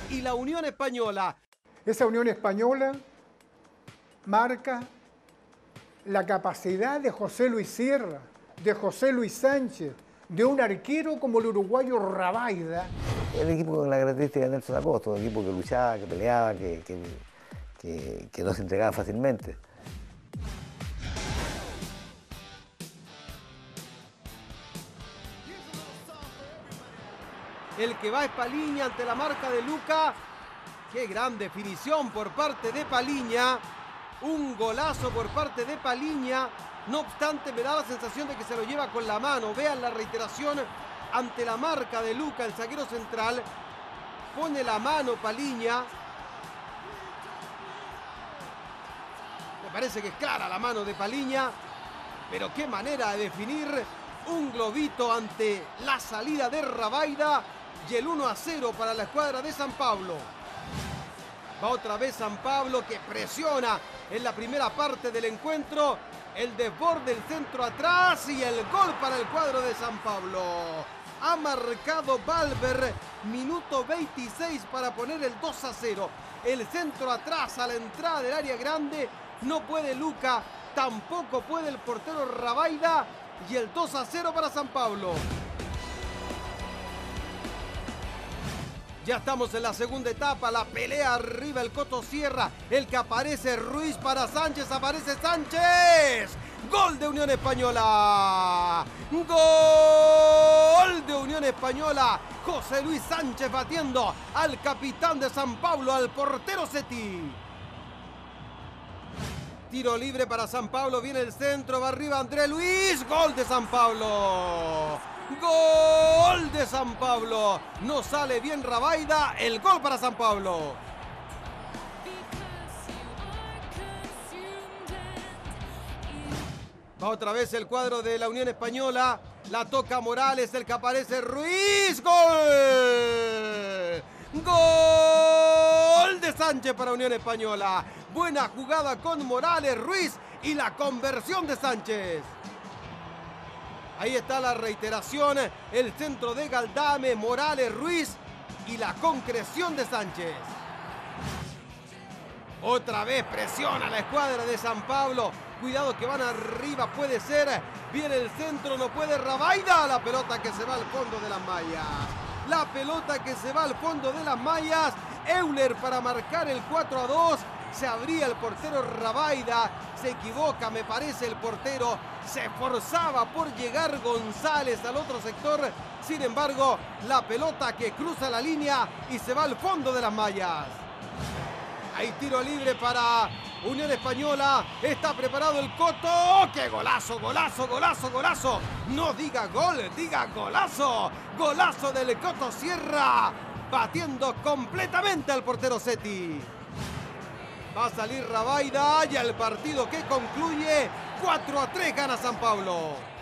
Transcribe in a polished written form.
y la Unión Española. Esa Unión Española marca la capacidad de José Luis Sierra, de José Luis Sánchez, de un arquero como el uruguayo Rabaida. El equipo con la característica de Nelson Acosta, un equipo que luchaba, que peleaba, que no se entregaba fácilmente. El que va es Paliña ante la marca de Luca. Qué gran definición por parte de Paliña. Un golazo por parte de Paliña. No obstante, me da la sensación de que se lo lleva con la mano. Vean la reiteración ante la marca de Luca, el zaguero central. Pone la mano Paliña. Me parece que es clara la mano de Paliña. Pero qué manera de definir un globito ante la salida de Rabaida. Y el 1-0 para la escuadra de San Pablo. Va otra vez San Pablo que presiona en la primera parte del encuentro. El desborde del centro atrás y el gol para el cuadro de San Pablo. Ha marcado Valver, minuto 26 para poner el 2-0. El centro atrás a la entrada del área grande. No puede Luca, tampoco puede el portero Rabaida. Y el 2-0 para San Pablo. Ya estamos en la segunda etapa, la pelea arriba el Coto Sierra, el que aparece Ruiz para Sánchez, aparece Sánchez. Gol de Unión Española. Gol de Unión Española. José Luis Sánchez batiendo al capitán de San Pablo, al portero Seti. Tiro libre para San Pablo, viene el centro, va arriba André Luis. Gol de San Pablo. Gol de San Pablo. No sale bien Rabaida. El gol para San Pablo. Va otra vez el cuadro de la Unión Española. La toca Morales, el que aparece Ruiz. ¡Gol! ¡Gol de Sánchez para Unión Española! Buena jugada con Morales, Ruiz y la conversión de Sánchez. Ahí está la reiteración, el centro de Galdame, Morales, Ruiz y la concreción de Sánchez. Otra vez presiona la escuadra de San Pablo. Cuidado que van arriba, puede ser. Viene el centro, no puede Rabaida. La pelota que se va al fondo de las mallas. La pelota que se va al fondo de las mallas. Euler para marcar el 4-2. Se abría el portero Rabaida. Se equivoca, me parece, el portero. Se esforzaba por llegar González al otro sector. Sin embargo, la pelota que cruza la línea y se va al fondo de las mallas. Hay tiro libre para Unión Española. Está preparado el Coto. ¡Qué golazo, golazo, golazo, golazo! No diga gol, diga golazo. Golazo del Coto Sierra. Batiendo completamente al portero Seti. Va a salir Rabaida y el partido que concluye 4-3 gana San Pablo.